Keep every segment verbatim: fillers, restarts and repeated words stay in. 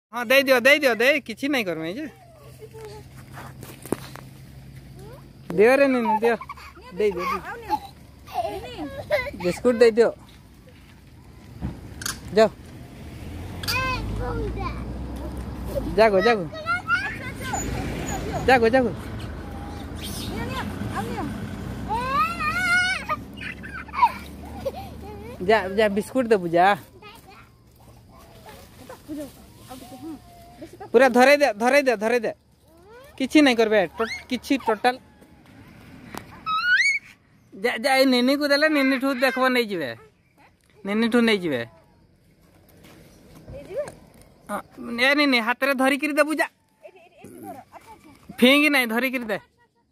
हाँ दे दियो दे दियो दे किसी नहीं कर जे दियो रे नहीं दियो दे दियो बिस्कुट दे दियो जाओ जागो जागो जागो जागो जा जा बिस्कुट दे बुझा पूरा धरे दे धरे दे धरे दे किसी नहीं करबे किसी टोटल जा जा निनी को देले निनी ठू देखबो नहीं जिवे निनी ठू नहीं जिवे ए निनी हाथ रे धरी करी दे बुझा फेंगी नहीं धरी करी दे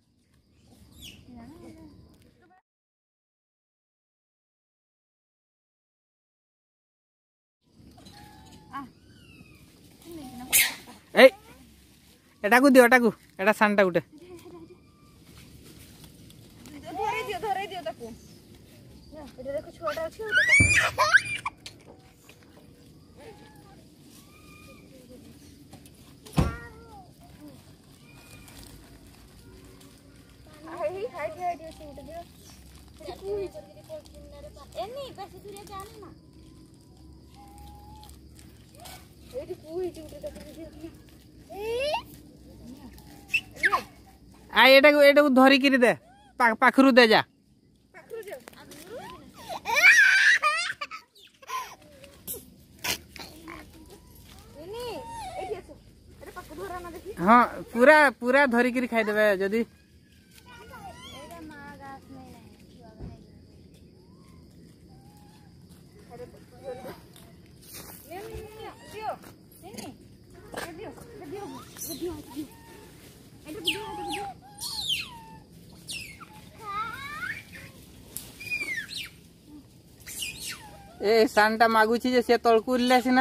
ए एटा को दियो एटा को एटा सानटा गुटे धरे दियो धरे दियो ताको एटा देखो छोटा अछि हाय हाय हाय दियो से उठ दियो एनी पैसे तुरिया जाने ना एडी कुई उठ ताको दियो आ एटा को एटा को धरी करी दे पा, पाखरु दे जा पाखरु जा एनी एठी आसो अरे पाखरु धरा ना देखी हाँ पूरा पूरा धरी करी खाई देबे जदी एटा मा गास नहीं नहीं छुआ नहीं अरे नहीं दियो नहीं दियो दियो दियो दियो एटा दियो एटा दियो ए सानटा मागुची जे से तळकु उरले सिना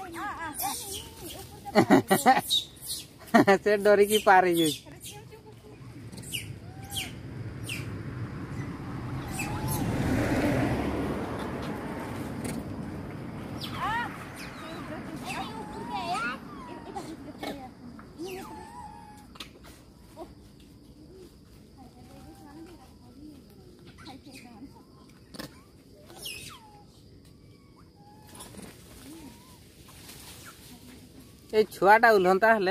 से डरी की पार जे ए छुआटा उलहंता हले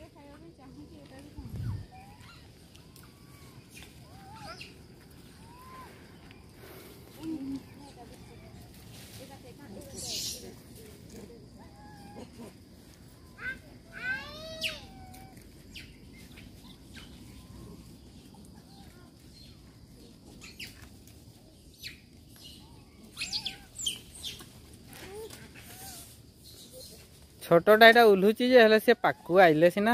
छोटोटा एटा उलुची जे हले से पाकु आइले सिना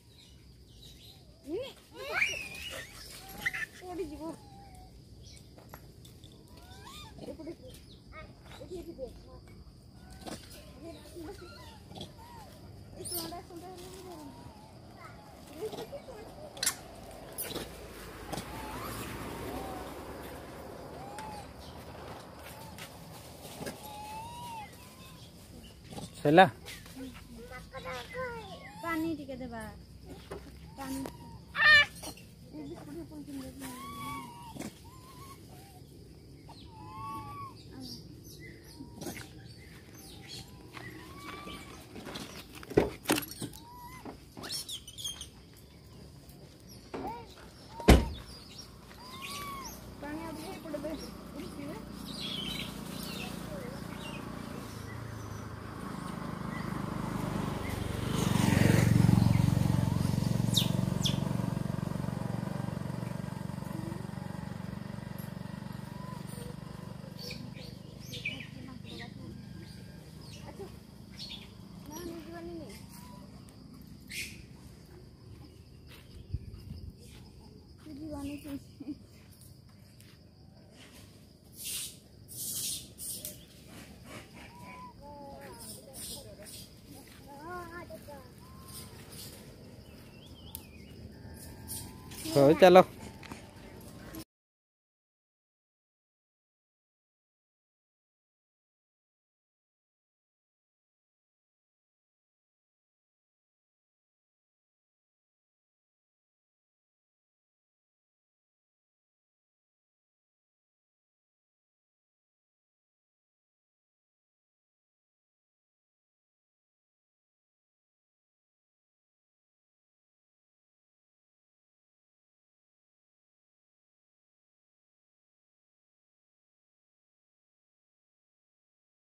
चला पानी टिके देबा पानी पानी अब हे पड़बे हो चलो।